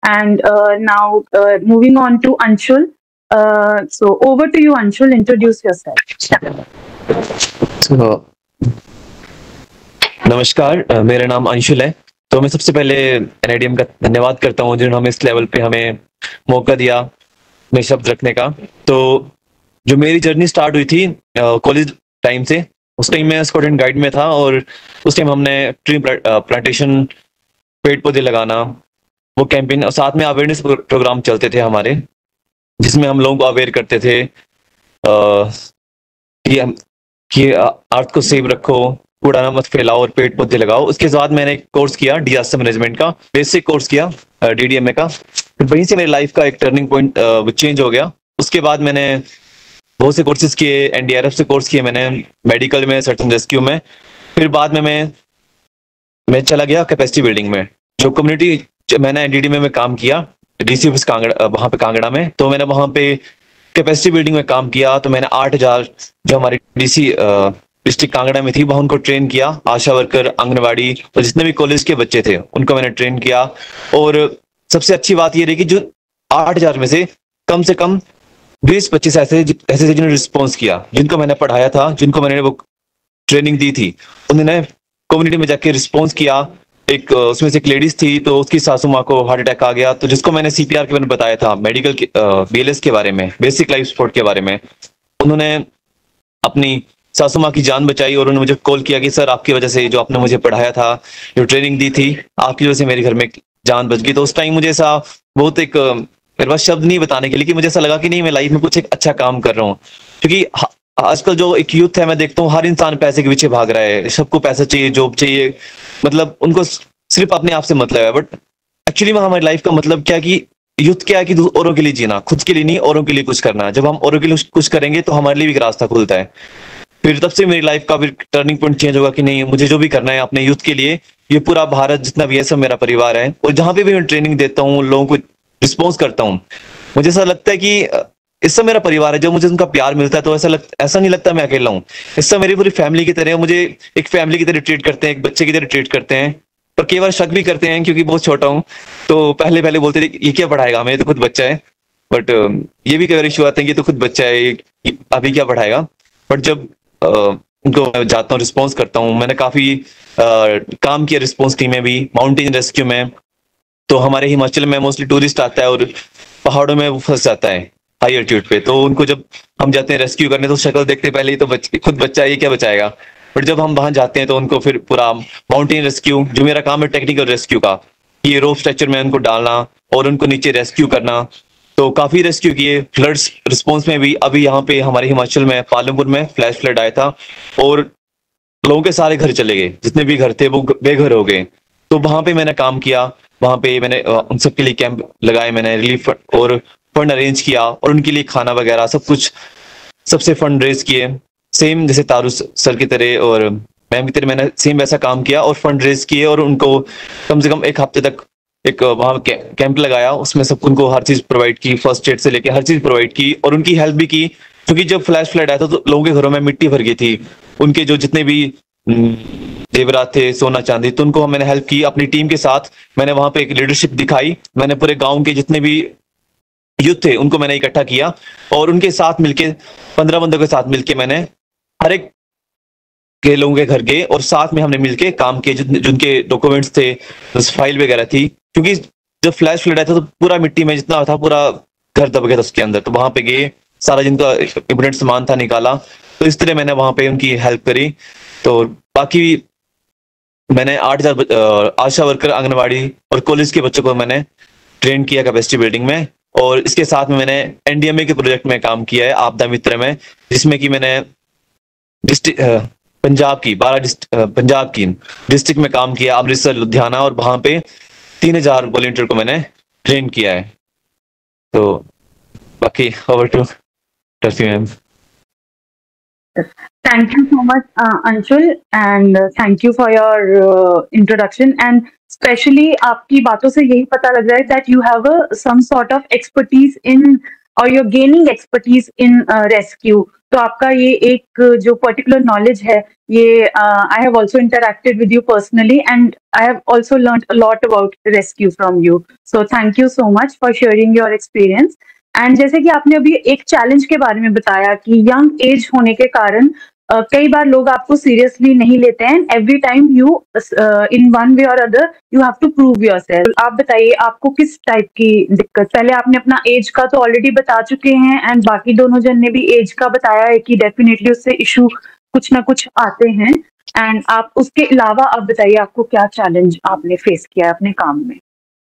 And now moving on to Anshul. So over to you, Anshul. Introduce yourself. तो नमस्कार, मेरा नाम अंशुल है। तो मैं सबसे पहले एनआईडीएम का धन्यवाद करता हूँ जिन्होंने हमें इस लेवल पे हमें मौका दिया अपने शब्द रखने का। तो जो मेरी जर्नी स्टार्ट हुई थी कॉलेज टाइम से, उस टाइम मैं स्टूडेंट गाइड में था और उस टाइम हमने ट्री प्लांटेशन, पेड़ पौधे लगाना, वो कैंपेन और साथ में अवेयरनेस प्रोग्राम चलते थे हमारे, जिसमें हम लोगों को अवेयर करते थे कि हम कि अर्थ को सेव रखो, कूड़ा ना मत फैलाओ और पेड़ पौधे लगाओ। उसके बाद मैंने एक कोर्स किया डिजास्टर मैनेजमेंट का, बेसिक कोर्स किया डीडीएमए का। फिर वहीं से मेरी लाइफ का एक टर्निंग पॉइंट चेंज हो गया। उसके बाद मैंने बहुत से कोर्सेज किए, एनडीआरएफ से कोर्स किए मैंने, मेडिकल में, सर्च एंड रेस्क्यू में। फिर बाद में मैं चला गया कैपेसिटी बिल्डिंग में। जो कम्युनिटी मैंने एनडीडी में काम किया, डीसी ऑफिस कांगड़ा, वहां पे कांगड़ा में, तो मैंने वहां पे कैपेसिटी बिल्डिंग में काम किया। तो मैंने 8,000 जो हमारी डीसी डिस्ट्रिक्ट कांगड़ा में थी वहां उनको ट्रेन किया, आशा वर्कर, आंगनवाड़ी और जितने भी कॉलेज के बच्चे थे उनको मैंने ट्रेन किया। और सबसे अच्छी बात ये रही कि जो 8,000 में से कम 20-25 ऐसे ऐसे जिन्होंने रिस्पॉन्स किया, जिनको मैंने पढ़ाया था, जिनको मैंने वो ट्रेनिंग दी थी, उन्होंने कम्युनिटी में जाके रिस्पॉन्स किया। एक उसमें से एक लेडीज थी, तो उसकी सासू माँ को हार्ट अटैक आ गया, तो जिसको मैंने सीपीआर के बारे में बताया था, मेडिकल के बीएलएस के बारे में, बेसिक लाइफ सपोर्ट के बारे में, उन्होंने अपनी सासू माँ की जान बचाई और उन्होंने मुझे कॉल किया कि सर आपकी वजह से, जो आपने मुझे पढ़ाया था, जो ट्रेनिंग दी थी, आपकी वजह से मेरे घर में जान बच गई। तो उस टाइम मुझे ऐसा बहुत एक मेरे पास शब्द नहीं बताने के लिए, कि मुझे ऐसा लगा कि नहीं, मैं लाइफ में कुछ एक अच्छा काम कर रहा हूँ। क्योंकि आजकल जो एक यूथ है, मैं देखता हूँ हर इंसान पैसे के पीछे भाग रहा है, सबको पैसा चाहिए, जॉब चाहिए, मतलब उनको सिर्फ अपने आप से मतलब है। बट एक्चुअली में हमारी लाइफ का मतलब क्या, कि यूथ क्या है कि औरों के लिए जीना, खुद के लिए नहीं, औरों के लिए कुछ करना। जब हम औरों के लिए कुछ करेंगे तो हमारे लिए भी एक रास्ता खुलता है। फिर तब से मेरी लाइफ का भी टर्निंग पॉइंट चेंज होगा कि नहीं, मुझे जो भी करना है अपने यूथ के लिए, ये पूरा भारत जितना भी है सब मेरा परिवार है। और जहां पे भी मैं ट्रेनिंग देता हूँ, लोगों को रिस्पॉन्स करता हूँ, मुझे ऐसा लगता है कि इससे मेरा परिवार है। जब मुझे उनका प्यार मिलता है तो ऐसा नहीं लगता मैं अकेला हूँ। इससे मेरी पूरी फैमिली की तरह, मुझे एक फैमिली की तरह ट्रीट करते हैं, एक बच्चे की तरह ट्रीट करते हैं। पर कई बार शक भी करते हैं, क्योंकि बहुत छोटा हूँ, तो पहले पहले बोलते थे ये क्या पढ़ाएगा हमें, ये तो खुद बच्चा है। बट ये भी कई बार इशू आते हैं कि तो खुद बच्चा है, ये अभी क्या पढ़ाएगा। बट जब उनको मैं जाता हूँ, रिस्पॉन्स करता हूँ, मैंने काफी काम किया रिस्पॉन्स टीम में भी, माउंटेन रेस्क्यू में। तो हमारे हिमाचल में मोस्टली टूरिस्ट आता है और पहाड़ों में वो फंस जाता है हाई एल्टीट्यूड पे, तो उनको जब हम जाते हैं रेस्क्यू करने, तो शक्ल देखते पहले ही तो खुद बच्चा है, ये क्या बचाएगा। बट जब हम वहां जाते हैं तो उनको फिर पूरा माउंटेन रेस्क्यू, जो मेरा काम है टेक्निकल रेस्क्यू का, ये रोप स्ट्रक्चर में उनको डालना और उनको नीचे रेस्क्यू करना। तो काफी रेस्क्यू किए। फ्लड्स रिस्पॉन्स में भी अभी यहाँ पे हमारे हिमाचल में पालमपुर में फ्लैश फ्लड आया था और लोगों के सारे घर चले गए, जितने भी घर थे वो बेघर हो गए। तो वहां पे मैंने काम किया, वहां पे मैंने उन सबके लिए कैंप लगाए, मैंने रिलीफ और फंड अरेंज किया और उनके लिए खाना वगैरह सब कुछ, सबसे फंड रेज किए, सेम जैसे तारू सर की तरह और मैम की तरह मैंने सेम वैसा काम किया और फंड रेज किए। और उनको कम से कम एक हफ्ते तक एक वहां कैंप लगाया, उसमें सब उनको हर चीज प्रोवाइड की, फर्स्ट एड से लेके हर चीज प्रोवाइड की और उनकी हेल्प भी की। क्योंकि जब फ्लैश फ्लड आया था तो लोगों के घरों में मिट्टी भर गई थी, उनके जो जितने भी जेवरात थे, सोना चांदी, तो उनको मैंने हेल्प की अपनी टीम के साथ। मैंने वहां पे एक लीडरशिप दिखाई, मैंने पूरे गांव के जितने भी यूथ थे उनको मैंने इकट्ठा किया और उनके साथ मिलके 15 बंदों के साथ मिलके मैंने हर एक के लोगों के घर गए और साथ में हमने मिलके काम किए, जिनके डॉक्यूमेंट्स थे, फाइल वगैरह थी। क्योंकि जब फ्लैश फ्लड आया था तो पूरा मिट्टी में जितना था पूरा घर दब गया था उसके अंदर, तो वहां पे गए, सारा जिनका इम्पोर्टेंट सामान था निकाला। तो इस तरह मैंने वहां पे उनकी हेल्प करी। तो बाकी मैंने 8,000 आशा वर्कर, आंगनवाड़ी और कॉलेज के बच्चों को मैंने ट्रेन किया कैपेसिटी बिल्डिंग में। और इसके साथ में मैंने एनडीएमए के प्रोजेक्ट में काम किया है, आपदा मित्र में, जिसमें कि मैंने डिस्ट्रिक्ट पंजाब की पंजाब की डिस्ट्रिक्ट में काम किया, अमृतसर, लुधियाना, और वहां पे 3,000 वॉलंटियर को मैंने ट्रेन किया है। तो बाकी ओवर टू टर्फी ma'am. Thank you so much, Anshul, and thank you for your introduction. And especially, आपकी बातों से यही पता लग रहा है that you have some sort of expertise in, or you're gaining expertise in rescue. तो आपका ये एक जो पर्टिकुलर नॉलेज है, ये I have also interacted with you personally and I have also learn a lot about rescue from you. So thank you so much for sharing your experience. And जैसे कि आपने अभी एक चैलेंज के बारे में बताया कि यंग एज होने के कारण कई बार लोग आपको सीरियसली नहीं लेते हैं. Every time you in one way or other you have to prove yourself. आप बताइए आपको किस टाइप की दिक्कत. पहले आपने अपना एज का तो ऑलरेडी बता चुके हैं एंड बाकी दोनों जन ने भी एज का बताया है कि डेफिनेटली उससे इशू कुछ ना कुछ आते हैं. एंड आप उसके अलावा आप बताइए आपको क्या चैलेंज आपने फेस किया अपने काम में.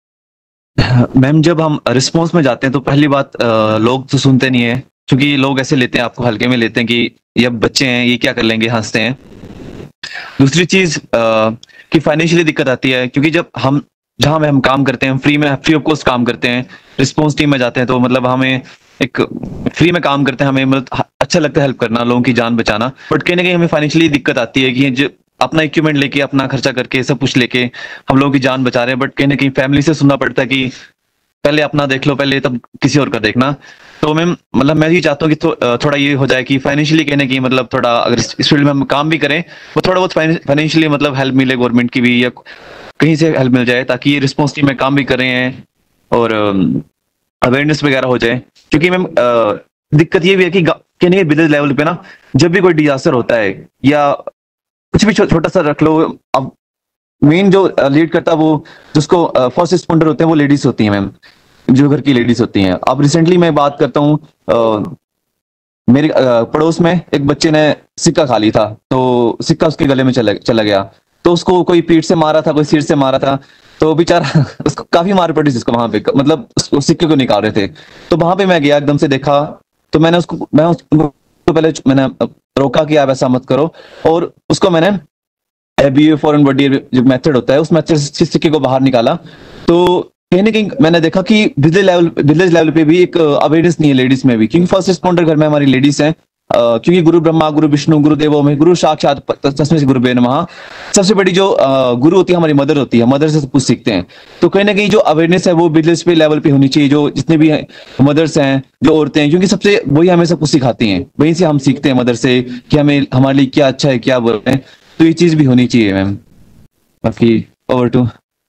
मैम, जब हम रिस्पॉन्स में जाते हैं तो पहली बात लोग तो सुनते नहीं है, क्योंकि लोग ऐसे लेते हैं, आपको हल्के में लेते हैं कि ये बच्चे हैं, ये क्या कर लेंगे, हंसते हैं. दूसरी चीज कि फाइनेंशियली दिक्कत आती है, क्योंकि जब हम जहां में हम काम करते हैं, फ्री ऑफ कॉस्ट काम करते हैं, रिस्पॉन्स टीम में जाते हैं, तो मतलब हमें एक फ्री में काम करते हैं, हमें मतलब अच्छा लगता है हेल्प करना, लोगों की जान बचाना. बट कहीं ना कहीं हमें फाइनेंशियली दिक्कत आती है कि जो अपना इक्विपमेंट लेके, अपना खर्चा करके, सब कुछ लेके हम लोगों की जान बचा रहे हैं, बट कहीं ना कहीं फैमिली से सुनना पड़ता है कि पहले अपना देख लो, पहले तब किसी और का देखना. तो मैम मतलब मैं ये चाहता हूँ कि थोड़ा ये हो जाए कि फाइनेंशियली कहने की मतलब थोड़ा अगर इस फील्ड में हम काम भी करें, वो थोड़ा बहुत फाइनेंशियली मतलब हेल्प मिले गवर्नमेंट की भी, या कहीं से हेल्प मिल जाए, ताकि ये रिस्पॉन्स टीम में काम भी कर रहे हैं और अवेयरनेस वगैरह हो जाए. क्योंकि मैम दिक्कत ये भी है कि कहने के विलेज लेवल पे ना, जब भी कोई डिजास्टर होता है या कुछ भी छोटा सा रख लो, अब मेन जो लीड करता है वो जिसको फर्स्ट रिस्पॉन्डर होते हैं वो लेडीज होती हैं मैम, जो घर की लेडीज होती हैं. अब रिसेंटली मैं बात करता हूँ, मेरे पड़ोस में एक बच्चे ने सिक्का खा लिया था, तो सिक्का उसके गले में चला गया. तो उसको कोई पीठ से मारा था, कोई सिर से मारा था, तो बेचारा उसको काफी मार पड़ी जिसको वहां पे, मतलब उस सिक्के को निकाल रहे थे. तो वहां पे मैं गया, एकदम से देखा, तो मैं उसको पहले मैंने रोका कि आप ऐसा मत करो, और उसको मैंने एबीए फॉरेन बॉडी जो मेथड होता है, उस मेथड से सिक्के को बाहर निकाला. तो कहीं ना कहीं मैंने देखा कि विलेज लेवल पे भी एक अवेयरनेस नहीं है लेडीज में भी, क्योंकि फर्स्ट रिस्पॉन्डर घर में हमारी लेडीज हैं. क्योंकि गुरु ब्रह्मा गुरु विष्णु गुरु देवो में गुरु साक्षात तस्मै श्री गुरुभ्यो नमः, सबसे बड़ी जो गुरु होती है हमारी मदर होती है, मदर से सब कुछ सीखते हैं. तो कहीं ना कहीं जो अवेयरनेस है वो विलेज पे लेवल पे होनी चाहिए, जो जितने भी मदर्स हैं, जो औरतें हैं, क्योंकि सबसे वही हमें सब कुछ सिखाती हैं, वहीं से हम सीखते हैं मदर से कि हमें हमारे लिए क्या अच्छा है, क्या बुरा है. तो ये चीज भी होनी चाहिए मैम. बाकी over to.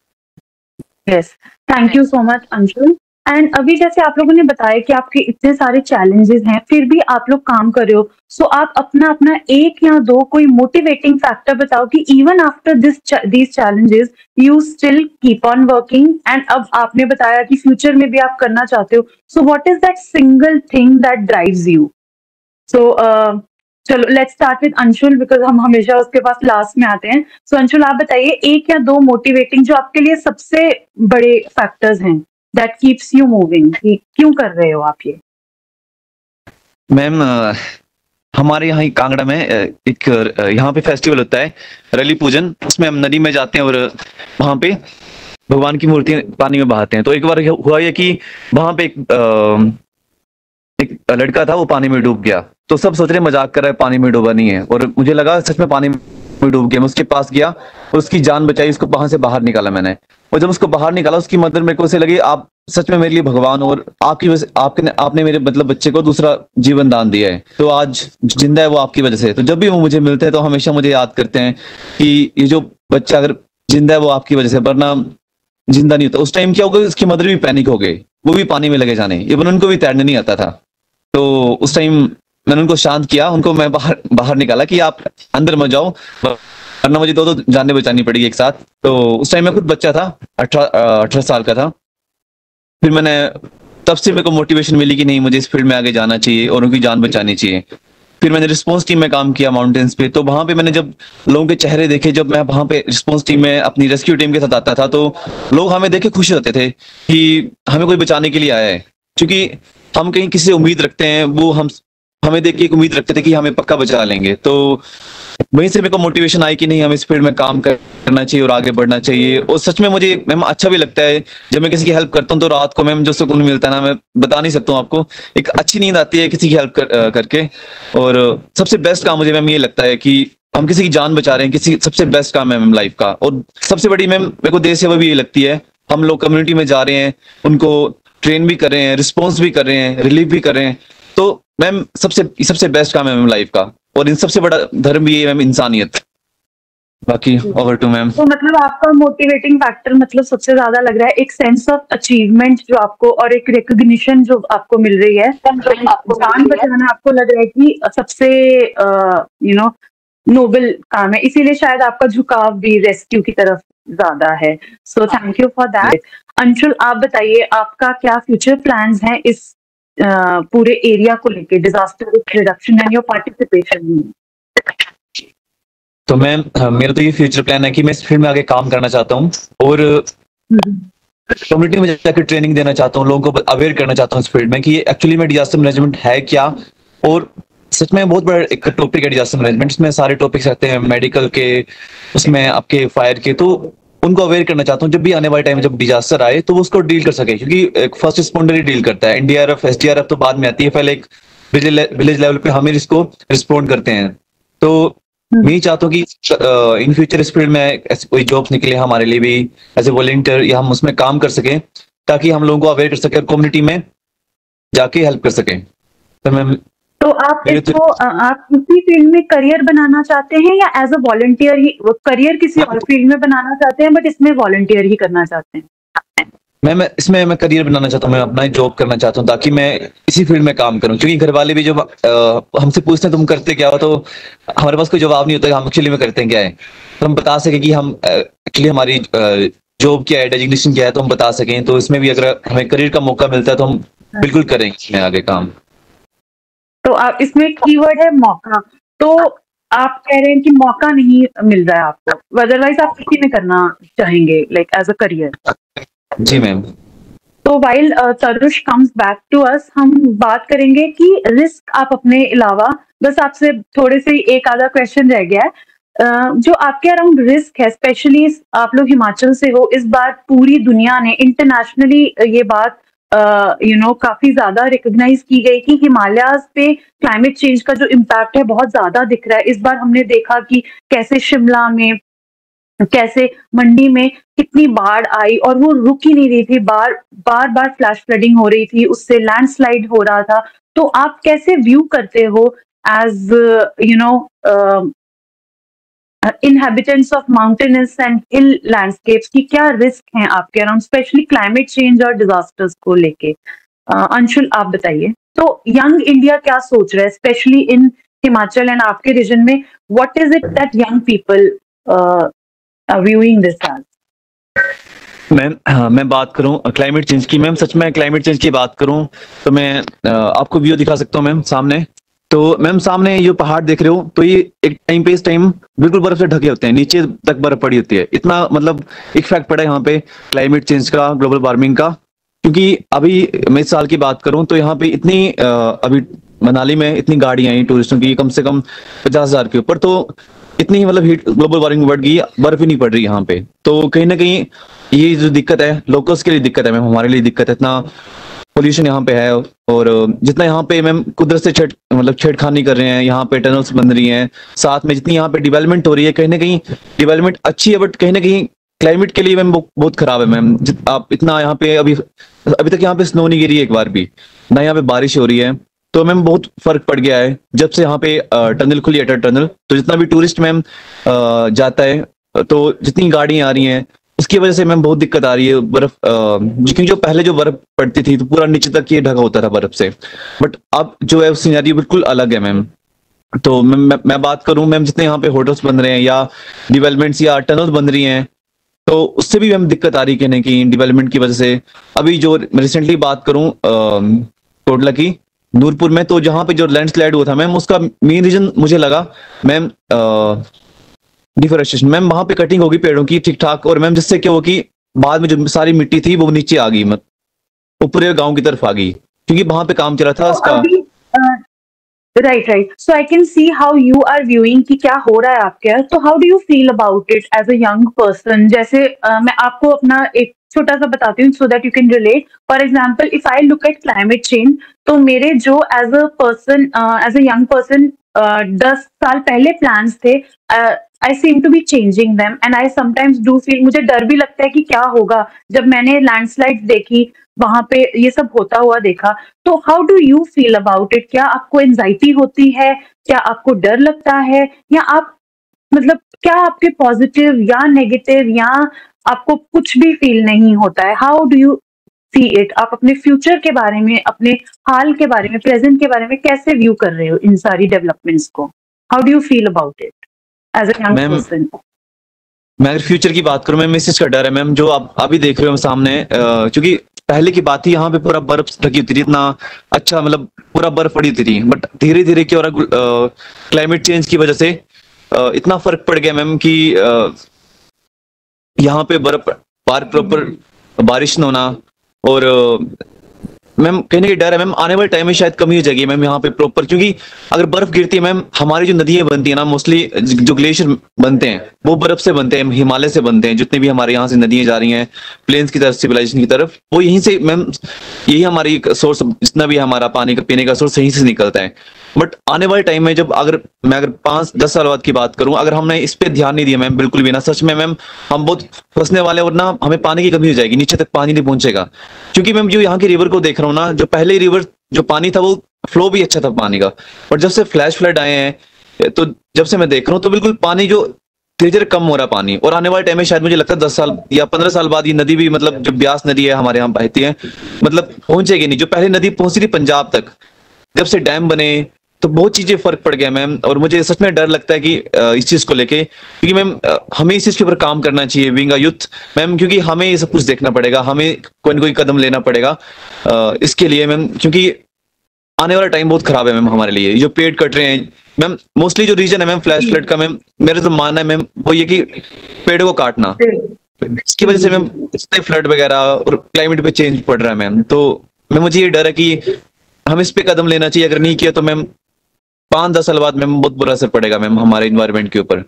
Yes, thank you so much Anshul. And अभी जैसे आप लोगों ने बताया कि आपके इतने सारे चैलेंजेस हैं, फिर भी आप लोग काम कर रहे हो. सो आप अपना अपना एक या दो कोई मोटिवेटिंग फैक्टर बताओ कि even after these challenges you still keep on working. And अब आपने बताया कि फ्यूचर में भी आप करना चाहते हो. So what is that single thing that drives you. So चलो let's start with Anshul, because हम हमेशा उसके पास लास्ट में आते हैं. सो अंशुल आप बताइए एक या दो मोटिवेटिंग जो आपके लिए सबसे बड़े फैक्टर्स हैं दैट कीप्स यू मूविंग, कि क्यों कर रहे हो आप ये. मैम हमारे यहाँ कांगड़ा में एक यहाँ पे फेस्टिवल होता है रली पूजन, उसमें हम नदी में जाते हैं और वहां पे भगवान की मूर्ति पानी में बहाते हैं. तो एक बार हुआ ये कि वहां पे एक लड़का था, वो पानी में डूब गया. तो सब सोच रहे मजाक कर रहा है, पानी में डूबा नहीं है, और मुझे लगा सच में पानी में डूब गया. मैं उसके पास गया और उसकी जान बचाई, उसको वहां से बाहर निकाला मैंने. और जब उसको बाहर निकाला, उसकी मदर मेरे को ऐसे लगी आप सच में मेरे लिए भगवान, और आपकी वजह से आपने मेरे मतलब बच्चे को दूसरा जीवन दान दिया है, तो आज जिंदा है वो आपकी वजह से. तो जब भी वो मुझे मिलते हैं तो हमेशा मुझे याद करते हैं कि ये जो बच्चा अगर जिंदा है वो आपकी वजह से, वरना जिंदा नहीं होता. उस टाइम क्या हो गया, उसकी मदर भी पैनिक हो गई, वो भी पानी में लगे जाने, इवन उनको भी तैरने नहीं आता था. तो उस टाइम मैंने उनको शांत किया, उनको मैं बाहर निकाला कि आप अंदर मत जाओ, वरना मुझे दो जानें बचानी पड़ेगी एक साथ. तो उस टाइम मैं खुद बच्चा था, 18 साल का था. फिर मैंने तब से मेरे को मोटिवेशन मिली कि नहीं, मुझे इस फील्ड में आगे जाना चाहिए और उनकी जान बचानी चाहिए. फिर मैंने रिस्पॉन्स टीम में काम किया माउंटेन्स पे. तो वहां पे मैंने जब लोगों के चेहरे देखे, जब मैं वहां पे रिस्पॉन्स टीम में अपनी रेस्क्यू टीम के साथ आता था, तो लोग हमें देख के खुश होते थे कि हमें कोई बचाने के लिए आया है. क्योंकि हम कहीं किसी से उम्मीद रखते हैं, वो हमें देख के एक उम्मीद रखते थे कि हमें पक्का बचा लेंगे. तो वहीं से मेरे को मोटिवेशन आई कि नहीं, हमें इस फील्ड में काम करना चाहिए और आगे बढ़ना चाहिए. और सच में मुझे मैम अच्छा भी लगता है जब मैं किसी की हेल्प करता हूँ, तो रात को मैम जो सुकून मिलता है ना, मैं बता नहीं सकता हूँ आपको. एक अच्छी नींद आती है किसी की हेल्प करके. और सबसे बेस्ट काम मुझे मैम ये लगता है कि हम किसी की जान बचा रहे हैं, किसी सबसे बेस्ट काम है मैम लाइफ का. और सबसे बड़ी मैम मेरे को देश सेवा भी ये लगती है. हम लोग कम्युनिटी में जा रहे हैं, उनको ट्रेन भी कर रहे हैं, रिस्पॉन्स भी कर रहे हैं, रिलीफ भी कर रहे हैं. तो मैम सबसे बेस्ट काम है मैम लाइफ का, और इन सबसे बड़ा धर्म भी है मैम इंसानियत। बाकी ओवर टू मैम। तो मतलब आपका मोटिवेटिंग फैक्टर मतलब सबसे ज्यादा लग रहा है एक सेंस ऑफ अचीवमेंट जो आपको, और एक रिकॉग्निशन जो आपको मिल रही है, जान बचाना आपको लग रहा है कि सबसे नोबल काम है, इसीलिए शायद आपका झुकाव भी रेस्क्यू की तरफ ज्यादा है। So thank you for that. Anshul, आप बताइए आपका क्या फ्यूचर प्लान्स हैं इस पूरे एरिया को लेके, disaster risk reduction and your participation में? तो मैम मेरा तो ये फ्यूचर प्लान है कि मैं इस फील्ड में आगे काम करना चाहता हूँ, और कम्युनिटी में जाकर ट्रेनिंग देना चाहता हूँ, लोगों को अवेयर करना चाहता हूँ इस फील्ड में कि एक्चुअली में डिजास्टर मैनेजमेंट है क्या। और सच में बहुत बड़ा एक टॉपिक है डिजास्टर मैनेजमेंट, इसमें सारे टॉपिक्स रहते हैं मेडिकल के, उसमें आपके फायर के, तो उनको अवेयर करना चाहता हूँ जब भी आने वाले टाइम में जब डिजास्टर आए तो वो उसको डील कर सके, क्योंकि एक फर्स्ट रिस्पॉन्डर ही डील करता है, एनडीआरएफ एसडीआरएफ तो बाद में आती है, पहले एक विलेज लेवल पे हम इसको रिस्पॉन्ड करते हैं। तो मैं ही चाहता हूँ कि इन फ्यूचर इस फील्ड में ऐसी कोई जॉब्स निकले हमारे लिए भी एज ए वॉलंटियर, या हम उसमें काम कर सकें ताकि हम लोगों को अवेयर कर सके और कम्युनिटी में जाके हेल्प कर सकें। तो मैं तो आप इसको आप इसी फील्ड में करियर बनाना चाहते हैं, या एज अ वॉलंटियर ही करियर किसी और फील्ड में बनाना चाहते हैं बट इसमें वॉलंटियर ही करना चाहते हैं? मैं इसमें मैं करियर बनाना चाहता हूँ, मैं अपना जॉब करना चाहता हूँ ताकि मैं इसी फील्ड में काम करूँ, क्योंकि घर वाले भी जब हमसे पूछते हैं तुम करते क्या हो, तो हमारे पास कोई जवाब नहीं होता कि हम एक्चुअली में करते हैं क्या है। तो हम बता सके कि हम एक्चुअली हमारी जॉब क्या है, डेजिग्नेशन क्या है, तो हम बता सकें। तो इसमें भी अगर हमें करियर का मौका मिलता है तो हम बिल्कुल करेंगे इसमें आगे काम। तो आप इसमें कीवर्ड है मौका, तो आप कह रहे हैं कि मौका नहीं मिल रहा है आपको, अदरवाइज आप किसी में करना चाहेंगे लाइक एज अ करियर? जी मैम। तो while Tarush comes back to us, हम बात करेंगे कि रिस्क आप अपने अलावा, बस आपसे थोड़े से एक आधा क्वेश्चन रह गया है। जो आपके अराउंड रिस्क है, स्पेशली आप लोग हिमाचल से हो, इस बार पूरी दुनिया ने इंटरनेशनली ये बात काफी ज्यादा रिकॉग्नाइज की गई कि हिमालयाज पे क्लाइमेट चेंज का जो इम्पैक्ट है बहुत ज्यादा दिख रहा है। इस बार हमने देखा कि कैसे शिमला में, कैसे मंडी में कितनी बाढ़ आई और वो रुक ही नहीं रही थी, बार बार फ्लैश फ्लडिंग हो रही थी, उससे लैंडस्लाइड हो रहा था। तो आप कैसे व्यू करते हो as inhabitants of mountainous and hill landscapes की क्या रिस्क हैं आपके अराउंड, स्पेशली क्लाइमेट चेंज और डिजास्टर्स को लेके? अंशुल, आप बताइए। तो यंग इंडिया क्या सोच रहा है, स्पेशली इन हिमाचल एंड आपके रीजन में? What is it that young people viewing this as? Ma'am मैं बात करूं क्लाइमेट चेंज की, मैम सच में क्लाइमेट चेंज की बात करूं तो मैं आपको व्यू दिखा सकता हूं मैम सामने। तो मैम सामने ये पहाड़ देख रहे हो, तो ये एक टाइम पे इस टाइम बिल्कुल बर्फ से ढके होते हैं, नीचे तक बर्फ पड़ी होती है। इतना मतलब इफेक्ट पड़ा है यहाँ पे क्लाइमेट चेंज का, ग्लोबल वार्मिंग का। क्योंकि अभी मैं इस साल की बात करूं तो यहाँ पे इतनी अभी मनाली में इतनी गाड़ियां आई टूरिस्टों की, कम से कम 50,000 के ऊपर। तो इतनी मतलब हीट, ग्लोबल वार्मिंग बढ़ गई, बर्फ ही नहीं पड़ रही यहाँ पे। तो कहीं ना कहीं ये जो दिक्कत है लोकल्स के लिए दिक्कत है मैम, हमारे लिए दिक्कत है। इतना पोल्यूशन यहाँ पे है, और जितना यहाँ पे मैम कुदरत से छेड़खानी कर रहे हैं, यहाँ पे टनल्स बन रही हैं, साथ में जितनी यहाँ पे डेवलपमेंट हो रही है, कहीं ना कहीं डेवलपमेंट अच्छी है बट कहीं ना कहीं क्लाइमेट के लिए मैम बहुत खराब है मैम। आप इतना यहाँ पे अभी तक यहाँ पे स्नो नहीं गिरी है एक बार भी, ना यहाँ पे बारिश हो रही है। तो मैम बहुत फर्क पड़ गया है जब से यहाँ पे टनल खुली है, टनल। तो जितना भी टूरिस्ट मैम जाता है, तो जितनी गाड़ियां आ रही हैं उसकी वजह से मैम बहुत दिक्कत आ रही है। बर्फ क्योंकि जो पहले जो बर्फ पड़ती थी तो पूरा नीचे तक ये ढका होता था बर्फ से, बट अब जो है सिनेरियो बिल्कुल अलग है मैम। तो मैं बात करूं मैम, जितने यहाँ पे होटल्स बन रहे हैं या डेवलपमेंट्स या टनल्स बन रही हैं, तो उससे भी मैम दिक्कत आ रही है कि डेवलपमेंट की वजह से। अभी जो रिसेंटली बात करूं कोटला की नूरपुर में, तो जहां पे जो लैंडस्लाइड हुआ था मैम, उसका मेन रीजन मुझे लगा मैम डिफोरेस्टेशन। मैम वहां पे कटिंग होगी पेड़ों की ठीक ठाक, और मैम जिससे क्या हो कि बाद में जो सारी मिट्टी थी वो नीचे आ गई, मतलब ऊपर गांव की तरफ आ गई, क्योंकि वहां पे काम चला था उसका। Right. So I can see how you are viewing कि क्या हो रहा है आपके यहाँ। तो how do you feel about it as a young person? जैसे मैं आपको अपना एक छोटा सा बताती हूँ so that you can relate. For example, if I look at climate change, तो मेरे जो as a person, as a young person 10 साल पहले प्लान्स थे, I seem to be changing them and I sometimes do feel, मुझे डर भी लगता है कि क्या होगा। जब मैंने लैंडस्लाइड देखी वहां पे ये सब होता हुआ देखा, तो how do you feel about it? क्या आपको एंजाइटी होती है, क्या आपको डर लगता है, या आप मतलब क्या आपके पॉजिटिव या नेगेटिव, या आपको कुछ भी फील नहीं होता है? How do you see it? आप अपने फ्यूचर के बारे में, अपने हाल के बारे में, प्रेजेंट के बारे में कैसे व्यू कर रहे हो इन सारी डेवलपमेंट्स को? How do you feel about it as a young ma'am person? मैं अगर फ्यूचर की बात करूं मैम, इस चीज का डर है मैम, जो आप अभी देख रहे हो सामने, क्योंकि पहले की बात थी यहाँ पे पूरा बर्फ ढकी होती थी, इतना अच्छा मतलब पूरा बर्फ पड़ी होती थी, बट धीरे धीरे क्या हो रहा, क्लाइमेट चेंज की वजह से इतना फर्क पड़ गया मैम कि यहाँ पे बर्फ प्रॉपर बारिश न होना, और मैम कहीं ना कहीं डर है मैम आने वाले टाइम में शायद कमी हो जाएगी मैम यहाँ पे प्रॉपर, क्योंकि अगर बर्फ गिरती है मैम, हमारी जो नदियां बनती है ना, मोस्टली जो ग्लेशियर बनते हैं वो बर्फ से बनते हैं, हिमालय से बनते हैं, जितने भी हमारे यहाँ से नदियां जा रही हैं प्लेन्स की तरफ, सिविलाइजेशन की तरफ, वो यहीं से मैम, यही हमारी सोर्स, जितना भी हमारा पानी का पीने का सोर्स यहीं से निकलता है। बट आने वाले टाइम में जब अगर 5-10 साल बाद की बात करूं, अगर हमने इस पे ध्यान नहीं दिया मैम, बिल्कुल भी ना, सच में मैम हम बहुत फंसने वाले हैं, और ना हमें पानी की कमी हो जाएगी, नीचे तक पानी नहीं पहुंचेगा। क्योंकि मैम जो यहाँ की रिवर को देख रहा हूँ ना, जो पहले रिवर जो पानी था वो फ्लो भी अच्छा था पानी का, बट जब से फ्लैश फ्लड आए हैं, तो जब से मैं देख रहा हूँ तो बिल्कुल पानी जो धीरे धीरे कम हो रहा पानी, और आने वाले टाइम में शायद मुझे लगता है 10 साल या 15 साल बाद ये नदी भी, मतलब जो ब्यास नदी है हमारे यहाँ बहती है, मतलब पहुंचेगी नहीं, जो पहले नदी पहुंची थी पंजाब तक, जब से डैम बने तो बहुत चीजें फर्क पड़ गया मैम। और मुझे सच में डर लगता है कि इस चीज को लेके, क्योंकि मैम हमें इस चीज के ऊपर काम करना चाहिए बीइंग अ यूथ मैम, क्योंकि हमें ये सब कुछ देखना पड़ेगा, हमें कोई ना कोई कदम लेना पड़ेगा इसके लिए मैम, क्योंकि आने वाला टाइम बहुत खराब है मैम हमारे लिए। जो पेड़ कट रहे हैं मैम, मोस्टली जो रीजन है मैम फ्लैश फ्लड का मैम, मेरा तो मानना है मैम वो ये कि पेड़ों को काटना, इसकी वजह से मैम इतने फ्लड वगैरह और क्लाइमेट पे चेंज पड़ रहा है मैम। तो मैम मुझे ये डर है कि हम इस पे कदम लेना चाहिए, अगर नहीं किया तो मैम 5-10 साल बाद मैम बहुत बुरा असर पड़ेगा मैम हमारे इन्वायरमेंट के ऊपर।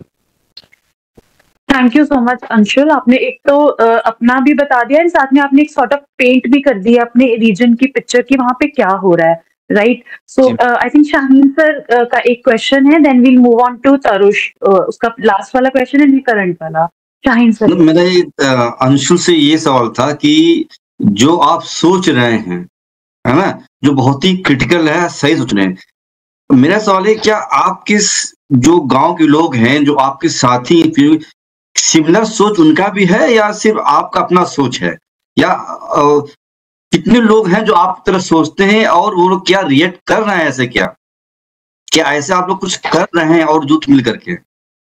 Thank you so much Anshul, आपने एक तो अपना भी बता दिया, और साथ में आपने एक सॉर्ट ऑफ पेंट भी कर दिया अपने रीजन की पिक्चर की वहां पे क्या हो रहा है, right? So I think Shaheen sir का एक क्वेश्चन है, then we'll move on to Tarush, उसका लास्ट वाला क्वेश्चन है, करंट वाला। शाहीन सर, मेरा ये अंशुल से ये सवाल था कि जो आप सोच रहे हैं, है ना, जो बहुत ही क्रिटिकल है, सही सोच रहे हैं, मेरा सवाल है क्या आपके जो गांव के लोग हैं, जो आपके साथी, सिमिलर सोच उनका भी है, या सिर्फ आपका अपना सोच है, या कितने लोग हैं जो आप तरह सोचते हैं, और वो लोग क्या रिएक्ट कर रहे हैं? ऐसे क्या ऐसे आप लोग कुछ कर रहे हैं और यूथ मिल करके?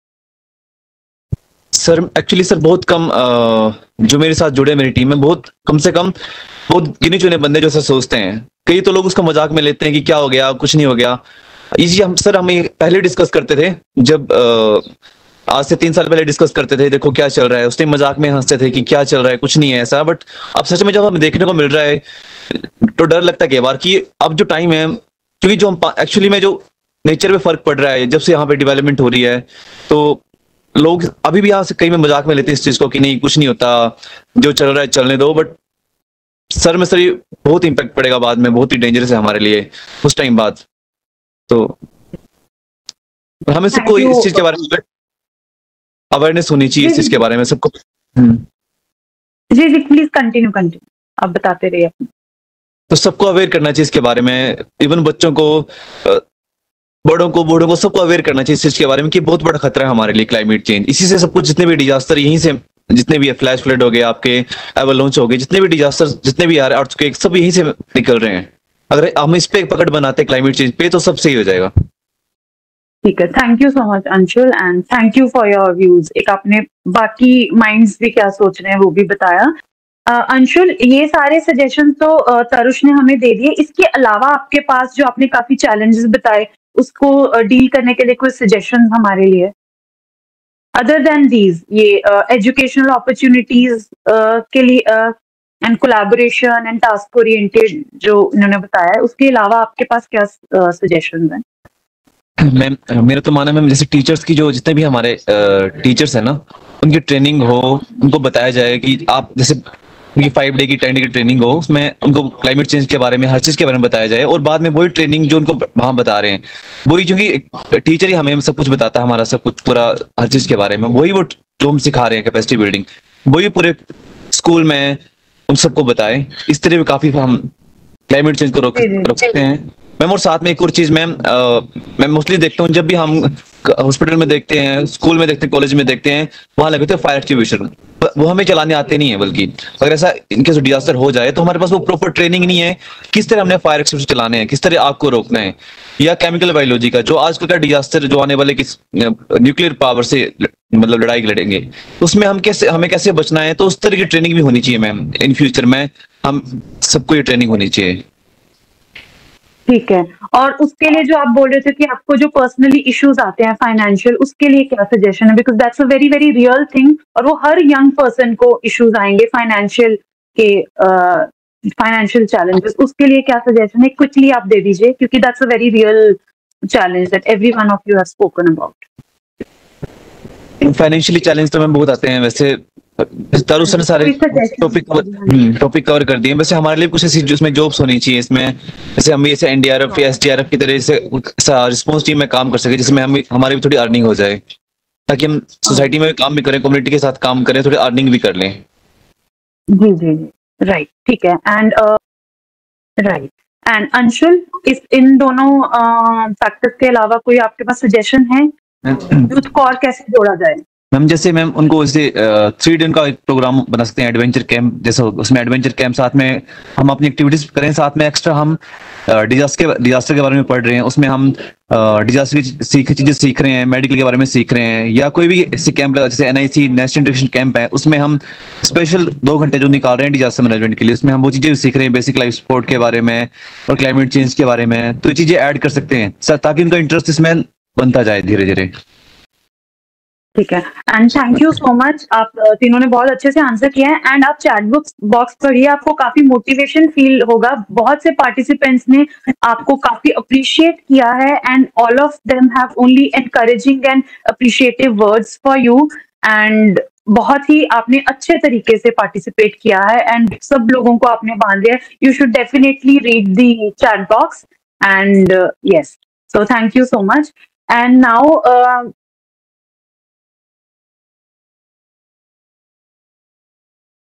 सर एक्चुअली सर बहुत कम जो मेरे साथ जुड़े मेरी टीम में, बहुत कम से कम बहुत गिने चुने बंदे जो ऐसा सोचते हैं। कई तो लोग उसका मजाक में लेते हैं कि क्या हो गया, कुछ नहीं हो गया। ये हम पहले डिस्कस करते थे, जब आज से 3 साल पहले डिस्कस करते थे, देखो क्या चल रहा है, उस टाइम मजाक में हंसते थे कि क्या चल रहा है, कुछ नहीं है ऐसा। बट अब सच में जब हमें देखने को मिल रहा है तो डर लगता है कई बार कि अब जो टाइम है, क्योंकि जो हम एक्चुअली में जो नेचर में फर्क पड़ रहा है जब से यहाँ पे डेवलपमेंट हो रही है, तो लोग अभी भी यहाँ से कई में मजाक में लेते हैं इस चीज को कि नहीं कुछ नहीं होता, जो चल रहा है चलने दो। बट सर में सर ये बहुत इंपैक्ट पड़ेगा बाद में, बहुत ही डेंजरस है हमारे लिए उस टाइम बाद। तो हमें सबको इस चीज के बारे में अवेयरनेस होनी चाहिए, इस चीज के बारे में सबको। जी जी प्लीज कंटिन्यू आप बताते रहिए। तो सबको अवेयर करना चाहिए इसके बारे में, इवन बच्चों को, बूढ़ों को सबको अवेयर करना चाहिए इस चीज के बारे में कि बहुत बड़ा खतरा है हमारे लिए क्लाइमेट चेंज। इसी से सब कुछ, जितने भी डिजास्टर यहीं से, जितने भी फ्लैश फ्लड हो गए, आपके एवरलॉन्च हो गए, जितने भी डिजास्टर, जितने भी यार अर्थक्वेक, सब यहीं से निकल रहे हैं। अगर हम इस पे पकड़ बनाते क्लाइमेट चेंज पे तो सब सही हो जाएगा। ठीक है, thank you so much Anshul, and thank you for your views. एक आपने बाकी माइंड्स भी क्या सोच रहे हैं वो भी बताया। अंशुल, ये सारे सजेशन तो तरुष ने हमें दे दिए, इसके अलावा आपके पास जो आपने काफी चैलेंजेस बताए उसको डील करने के लिए कोई सजेशन हमारे लिए, अदर देन दीज, ये एजुकेशनल अपॉर्चुनिटीज के लिए and collaboration and task oriented जो इन्होंने बताया है, उसके अलावा आपके पास क्या सजेशंस हैं? मैम मेरा तो मानना है मैम, जैसे टीचर्स की, जो जितने भी हमारे टीचर्स है ना, उनकी ट्रेनिंग हो, उनको बताया जाए कि आप जैसे उनकी 5 डे की 10 डे की ट्रेनिंग हो, उसमें उनको क्लाइमेट चेंज के बारे में, हर चीज के बारे में बताया जाए। और बाद में वही ट्रेनिंग जो उनको वहां बता रहे हैं, वही, क्योंकि टीचर ही हमें सब कुछ बताता है, हमारा सब कुछ पूरा हर चीज के बारे में, वही वो जो हम सिखा रहे हैं कैपेसिटी बिल्डिंग, वही पूरे स्कूल में उन सबको बताए। इस तरह भी काफी हम क्लाइमेट चेंज को रोक सकते हैं मैम। और साथ में एक और चीज मैम, मैं मोस्टली देखता हूँ जब भी हम हॉस्पिटल में देखते हैं, स्कूल में देखते हैं, कॉलेज में देखते हैं, वहां लगे थे फायर एक्सटिंग्विशर, वो हमें चलाने आते नहीं है। बल्कि अगर ऐसा इनके डिजास्टर हो जाए तो हमारे पास वो प्रॉपर ट्रेनिंग नहीं है किस तरह हमने फायर एक्सटिंग्विशर चलाने हैं, किस तरह आग को रोकना है। या केमिकल बायोलॉजी का जो आजकल का डिजास्टर जो आने वाले किस न्यूक्लियर पावर से मतलब लड़ाई लड़ेंगे, उसमें हमें कैसे बचना है, तो उस तरह की ट्रेनिंग भी होनी चाहिए मैम इन फ्यूचर में। हम सबको ये ट्रेनिंग होनी चाहिए। ठीक है, और उसके लिए जो आप बोल रहे थे कि आपको जो पर्सनली इश्यूज आते हैं फाइनेंशियल, उसके लिए क्या सजेशन है? Because that's a very very real thing, और वो हर यंग पर्सन को इश्यूज आएंगे फाइनेंशियल के, फाइनेंशियल चैलेंजेस। उसके लिए क्या सजेशन है, क्विकली आप दे दीजिए, क्योंकि that's a very real challenge that every one of you have spoken about. Financially challenge तो मैम बहुत आते हैं वैसे। तारू सर ने सारे टॉपिक कवर कर दिए। वैसे हमारे लिए कुछ ऐसी जिसमें जॉब्स होनी चाहिए इसमें, जैसे हम ऐसे एनडीआरएफ या एसडीआरएफ की तरह से रिस्पॉन्स टीम में काम कर सके, जिसमें हम हमारी भी थोड़ी अर्निंग हो जाए, ताकि हम सोसाइटी में काम भी करें, कम्युनिटी के साथ काम करें, थोड़ी अर्निंग भी कर लें। जी जी जी, राइट, ठीक है। एंड राइट, एंड अंशुल, इस इन दोनों फैक्टर्स के अलावा कोई आपके पास सजेशन है यूथ को और कैसे जोड़ा जाए? मैम जैसे मैम उनको जैसे 3 दिन का एक प्रोग्राम बना सकते हैं, एडवेंचर कैंप जैसे, उसमें एडवेंचर कैंप साथ में हम अपनी एक्टिविटीज करें, साथ में एक्स्ट्रा हम डिजास्टर के बारे में पढ़ रहे हैं, उसमें हम डिजास्टर की चीजें सीख रहे हैं, मेडिकल के बारे में सीख रहे हैं, या कोई भी ऐसे कैंप जैसे एनआईसी नेशनल न्यूट्रिशन कैंप है, उसमें हम स्पेशल 2 घंटे जो निकाल रहे हैं डिजास्टर मैनेजमेंट के लिए, उसमें हम वो चीजें सीख रहे हैं, बेसिक लाइफ सपोर्ट के बारे में और क्लाइमेट चेंज के बारे में। तो ये चीजें ऐड कर सकते हैं ताकि उनका इंटरेस्ट इसमें बनता जाए धीरे धीरे। ठीक है, and thank you so much, आप तीनों ने बहुत अच्छे से आंसर किया है। एंड आप चैट बॉक्स पढ़िए, आपको काफी मोटिवेशन फील होगा। बहुत से पार्टिसिपेंट्स ने आपको काफी अप्रिशिएट किया है, and all of them have only encouraging and appreciative words for you. And बहुत ही आपने अच्छे तरीके से पार्टिसिपेट किया है, एंड सब लोगों को आपने बांध दिया। You should definitely read the chat box, and yes, so thank you so much. And now